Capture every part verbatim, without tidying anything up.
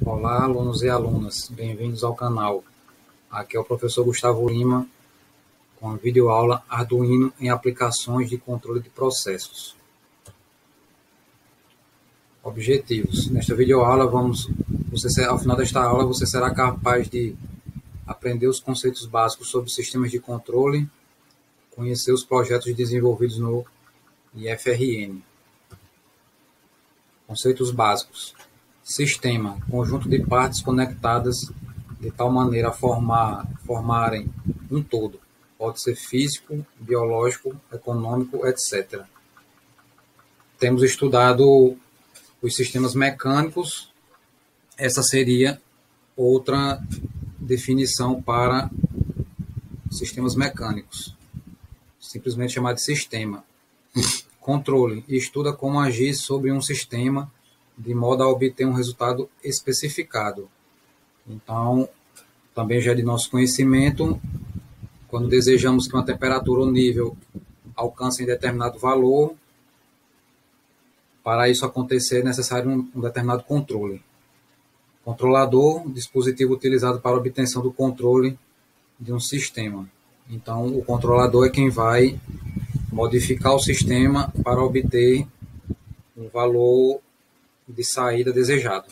Olá, alunos e alunas, bem-vindos ao canal. Aqui é o professor Gustavo Lima, com a videoaula Arduino em aplicações de controle de processos. Objetivos. Nesta videoaula, vamos, você, ao final desta aula, você será capaz de aprender os conceitos básicos sobre sistemas de controle, conhecer os projetos desenvolvidos no I F R N. Conceitos básicos. Sistema, conjunto de partes conectadas de tal maneira a formar, formarem um todo. Pode ser físico, biológico, econômico, etcétera. Temos estudado os sistemas mecânicos. Essa seria outra definição para sistemas mecânicos, simplesmente chamado de sistema. Controle, estuda como agir sobre um sistema de modo a obter um resultado especificado. Então, também já é de nosso conhecimento, quando desejamos que uma temperatura ou nível alcance determinado valor, para isso acontecer é necessário um, um determinado controle. Controlador, dispositivo utilizado para a obtenção do controle de um sistema. Então, o controlador é quem vai modificar o sistema para obter um valor de saída desejado.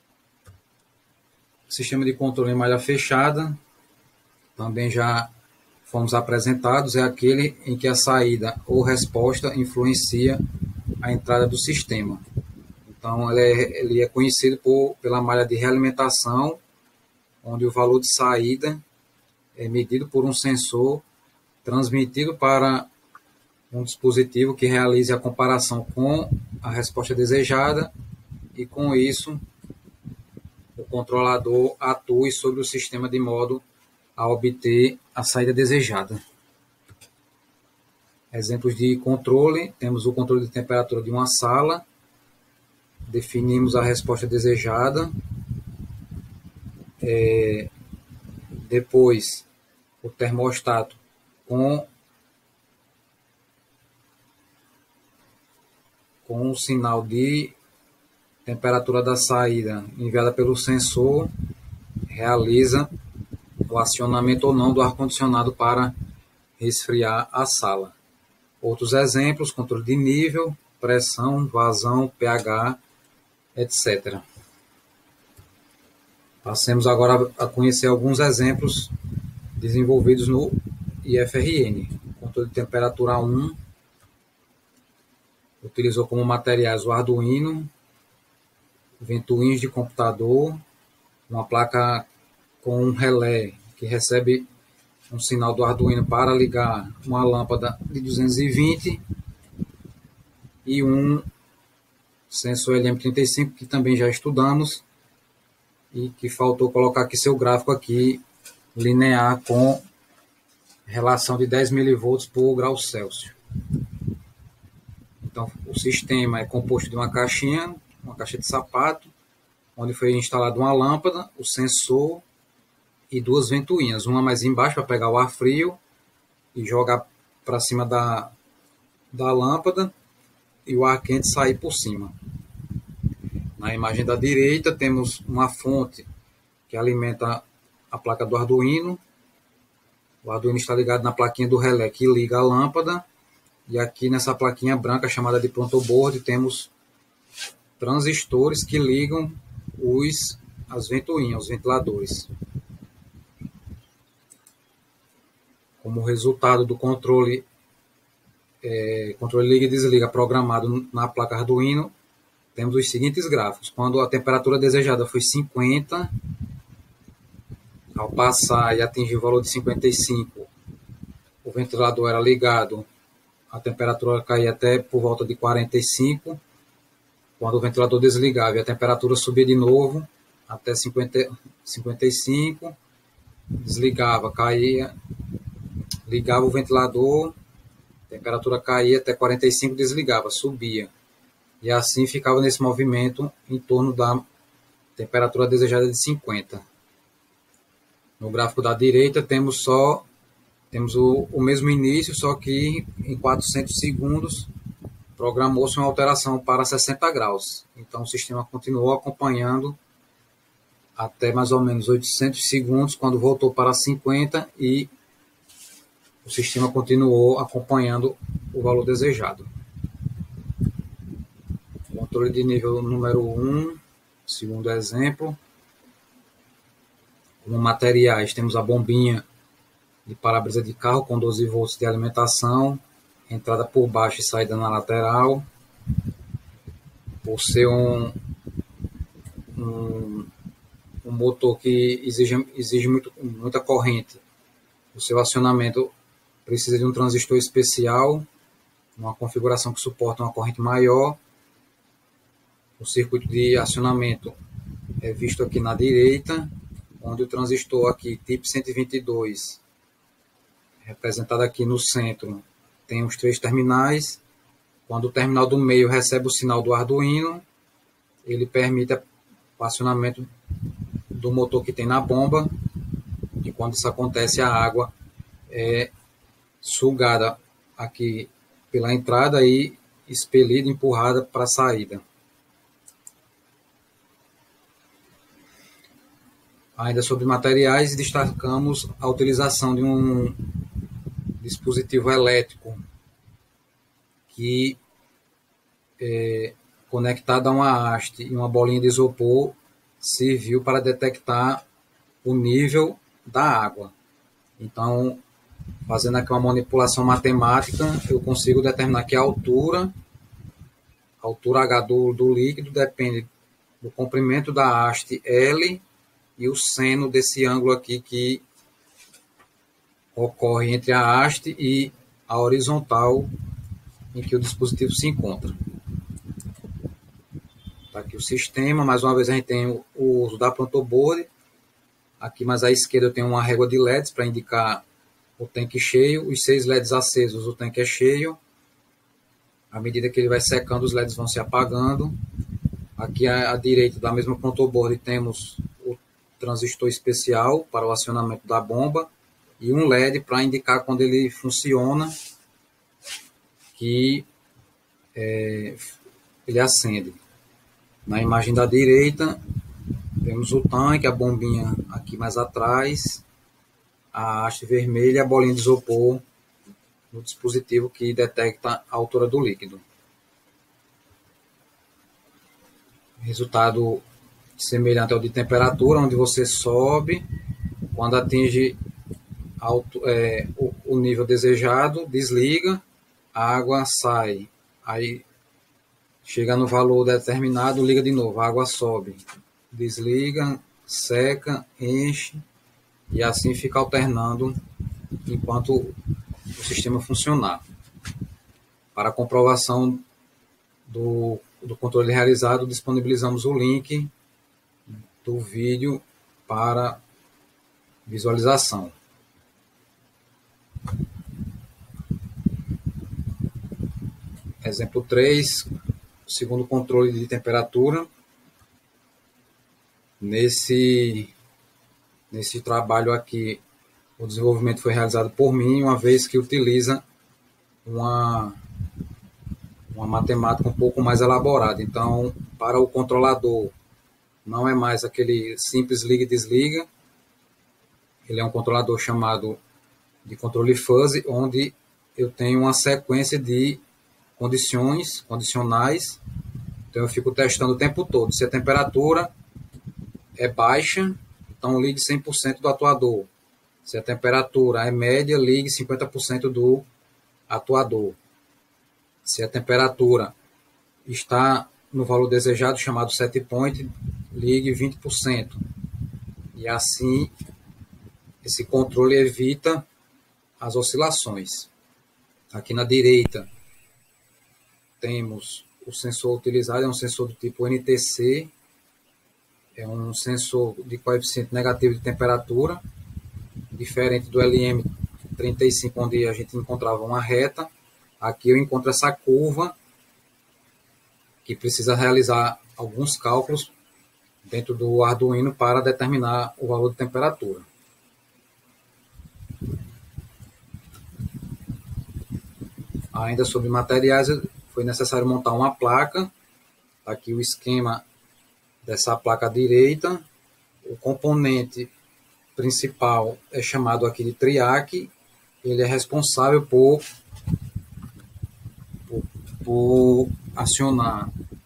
Sistema de controle em malha fechada, também já fomos apresentados, é aquele em que a saída ou resposta influencia a entrada do sistema. Então, ele é, ele é conhecido por, pela malha de realimentação, onde o valor de saída é medido por um sensor transmitido para um dispositivo que realize a comparação com a resposta desejada e, com isso, o controlador atue sobre o sistema de modo a obter a saída desejada. Exemplos de controle: temos o controle de temperatura de uma sala, definimos a resposta desejada, é, depois o termostato com com um sinal de temperatura da saída enviada pelo sensor, realiza o acionamento ou não do ar-condicionado para resfriar a sala. Outros exemplos: controle de nível, pressão, vazão, pH, etcétera. Passemos agora a conhecer alguns exemplos desenvolvidos no I F R N. Controle de temperatura um, utilizou como materiais o Arduino, ventoinhas de computador, uma placa com um relé que recebe um sinal do Arduino para ligar uma lâmpada de duzentos e vinte e um sensor L M trinta e cinco que também já estudamos e que faltou colocar aqui seu gráfico aqui linear com relação de dez milivolts por grau Celsius. Então, o sistema é composto de uma caixinha, uma caixa de sapato, onde foi instalada uma lâmpada, o sensor e duas ventoinhas, uma mais embaixo para pegar o ar frio e jogar para cima da, da lâmpada e o ar quente sair por cima. Na imagem da direita temos uma fonte que alimenta a placa do Arduino. O Arduino está ligado na plaquinha do relé que liga a lâmpada, e aqui nessa plaquinha branca chamada de protoboard temos transistores que ligam os, as ventoinhas, os ventiladores. Como resultado do controle, é, controle liga e desliga programado na placa Arduino, temos os seguintes gráficos. Quando a temperatura desejada foi cinquenta, ao passar e atingir o valor de cinquenta e cinco, o ventilador era ligado, a temperatura caía até por volta de quarenta e cinco. Quando o ventilador desligava e a temperatura subia de novo até cinquenta, cinquenta e cinco, desligava, caía, ligava o ventilador, a temperatura caía até quarenta e cinco, desligava, subia. E assim ficava nesse movimento em torno da temperatura desejada de cinquenta. No gráfico da direita temos só temos o, o mesmo início, só que em quatrocentos segundos programou-se uma alteração para sessenta graus. Então o sistema continuou acompanhando até mais ou menos oitocentos segundos, quando voltou para cinquenta e o sistema continuou acompanhando o valor desejado. Controle de nível número um, segundo exemplo. Como materiais, temos a bombinha de para-brisa de carro com doze volts de alimentação, entrada por baixo e saída na lateral. Por ser um, um, um motor que exige, exige muito, muita corrente, o seu acionamento precisa de um transistor especial, uma configuração que suporta uma corrente maior. O circuito de acionamento é visto aqui na direita, onde o transistor aqui, tipo cento e vinte e dois, representado aqui no centro, tem os três terminais. Quando o terminal do meio recebe o sinal do Arduino, ele permite o acionamento do motor que tem na bomba, e quando isso acontece, a água é sugada aqui pela entrada e expelida, empurrada para a saída. Ainda sobre materiais, destacamos a utilização de um dispositivo elétrico que é conectado a uma haste e uma bolinha de isopor serviu para detectar o nível da água. Então, fazendo aqui uma manipulação matemática, eu consigo determinar que a altura, a altura H do, do líquido depende do comprimento da haste L e o seno desse ângulo aqui que ocorre entre a haste e a horizontal em que o dispositivo se encontra. Está aqui o sistema, mais uma vez a gente tem o uso da protoboard. Aqui mais à esquerda eu tenho uma régua de L E Ds para indicar o tanque cheio. Os seis L E Ds acesos, o tanque é cheio. À medida que ele vai secando, os L E Ds vão se apagando. Aqui à, à direita da mesma protoboard temos o transistor especial para o acionamento da bomba e um L E D para indicar quando ele funciona, que é, ele acende. Na imagem da direita, temos o tanque, a bombinha aqui mais atrás, a haste vermelha e a bolinha de isopor no dispositivo que detecta a altura do líquido. Resultado semelhante ao de temperatura, onde você sobe, quando atinge alto, é, o, o nível desejado, desliga, a água sai, aí chega no valor determinado, liga de novo, a água sobe, desliga, seca, enche, e assim fica alternando enquanto o sistema funcionar. Para a comprovação do, do controle realizado, disponibilizamos o link do vídeo para visualização. Exemplo três, segundo controle de temperatura. Nesse, nesse trabalho aqui, o desenvolvimento foi realizado por mim, uma vez que utiliza uma, uma matemática um pouco mais elaborada. Então, para o controlador, não é mais aquele simples liga e desliga. Ele é um controlador chamado de controle fuzzy, onde eu tenho uma sequência de condições, condicionais. Então eu fico testando o tempo todo. Se a temperatura é baixa, então ligue cem por cento do atuador. Se a temperatura é média, ligue cinquenta por cento do atuador. Se a temperatura está no valor desejado, chamado set point, ligue vinte por cento. E assim, esse controle evita as oscilações. Aqui na direita, temos o sensor utilizado, é um sensor do tipo N T C, é um sensor de coeficiente negativo de temperatura, diferente do L M trinta e cinco, onde a gente encontrava uma reta. Aqui eu encontro essa curva, que precisa realizar alguns cálculos dentro do Arduino para determinar o valor de temperatura. Ainda sobre materiais, foi necessário montar uma placa. Aqui o esquema dessa placa direita, o componente principal é chamado aqui de triac, ele é responsável por, por, por acionar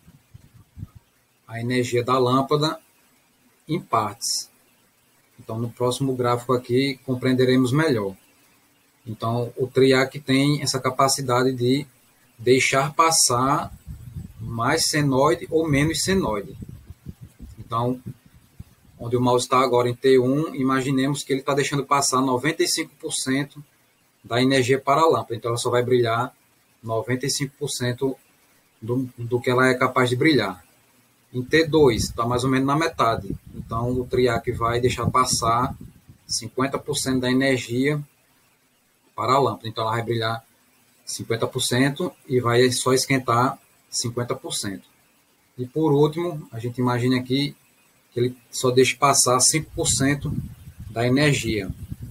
a energia da lâmpada em partes. Então, no próximo gráfico aqui, compreenderemos melhor. Então, o triac tem essa capacidade de deixar passar mais senoide ou menos senoide. Então, onde o mouse está agora em T um, imaginemos que ele está deixando passar noventa e cinco por cento da energia para a lâmpada. Então, ela só vai brilhar noventa e cinco por cento do, do que ela é capaz de brilhar. Em T dois, está mais ou menos na metade. Então, o triac vai deixar passar cinquenta por cento da energia para a lâmpada. Então, ela vai brilhar cinquenta por cento e vai só esquentar cinquenta por cento. E, por último, a gente imagina aqui que ele só deixa passar cinco por cento da energia,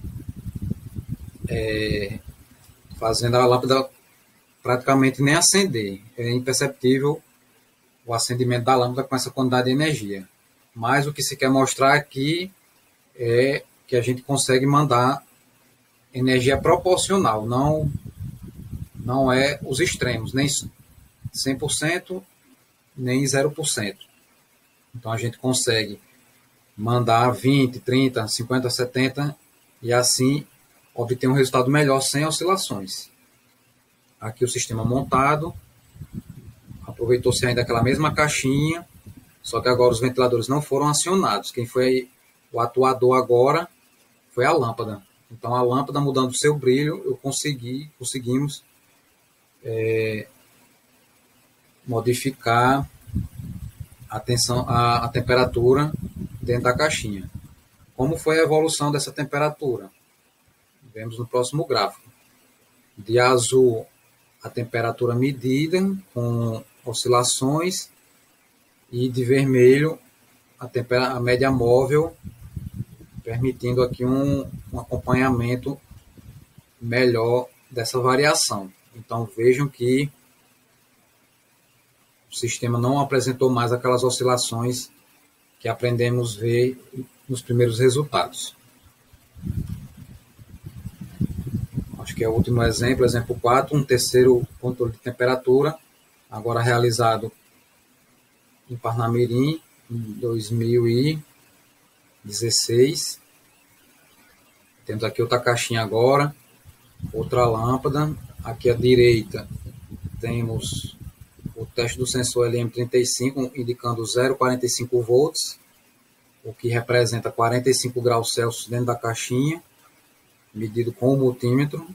é, fazendo a lâmpada praticamente nem acender. É imperceptível o acendimento da lâmpada com essa quantidade de energia. Mas o que se quer mostrar aqui é que a gente consegue mandar energia proporcional, não, não é os extremos, nem cem por cento, nem zero por cento. Então a gente consegue mandar vinte, trinta, cinquenta, setenta e assim obter um resultado melhor sem oscilações. Aqui o sistema montado, aproveitou-se ainda aquela mesma caixinha, só que agora os ventiladores não foram acionados. Quem foi o atuador agora foi a lâmpada. Então a lâmpada mudando o seu brilho, eu consegui, conseguimos é, modificar a, tensão, a, a temperatura dentro da caixinha. Como foi a evolução dessa temperatura? Vemos no próximo gráfico. De azul, a temperatura medida com oscilações, e de vermelho, a, a média móvel, permitindo aqui um, um acompanhamento melhor dessa variação. Então vejam que o sistema não apresentou mais aquelas oscilações que aprendemos a ver nos primeiros resultados. Acho que é o último exemplo, exemplo quatro, um terceiro controle de temperatura, agora realizado em Parnamirim, em dois mil e dezesseis. Temos aqui outra caixinha agora, outra lâmpada. Aqui à direita temos o teste do sensor L M trinta e cinco, indicando zero vírgula quarenta e cinco volts, o que representa quarenta e cinco graus Celsius dentro da caixinha, medido com o multímetro.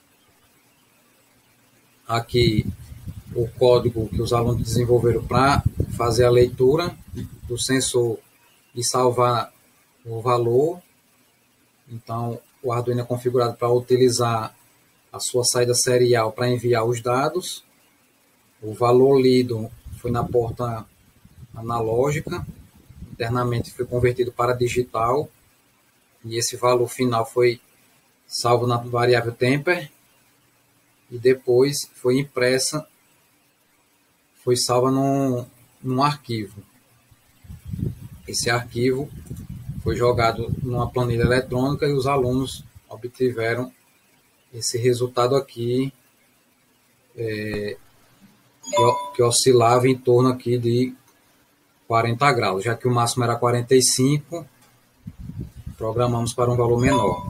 Aqui o código que os alunos desenvolveram para fazer a leitura do sensor e salvar o valor. Então, o Arduino é configurado para utilizar a sua saída serial para enviar os dados. O valor lido foi na porta analógica, internamente foi convertido para digital, e esse valor final foi salvo na variável temper, e depois foi impressa, foi salva num, num arquivo. Esse arquivo foi jogado numa planilha eletrônica e os alunos obtiveram esse resultado aqui, é, que, que oscilava em torno aqui de quarenta graus, já que o máximo era quarenta e cinco, programamos para um valor menor.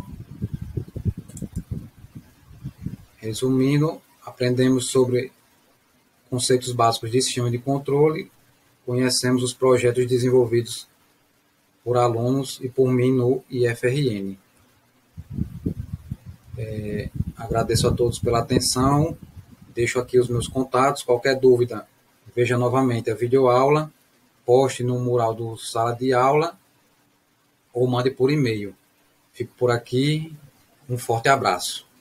Resumindo, aprendemos sobre conceitos básicos de sistema de controle, conhecemos os projetos desenvolvidos por alunos e por mim no I F R N. É, agradeço a todos pela atenção, deixo aqui os meus contatos, qualquer dúvida, veja novamente a videoaula, poste no mural do sala de aula ou mande por e-mail. Fico por aqui, um forte abraço.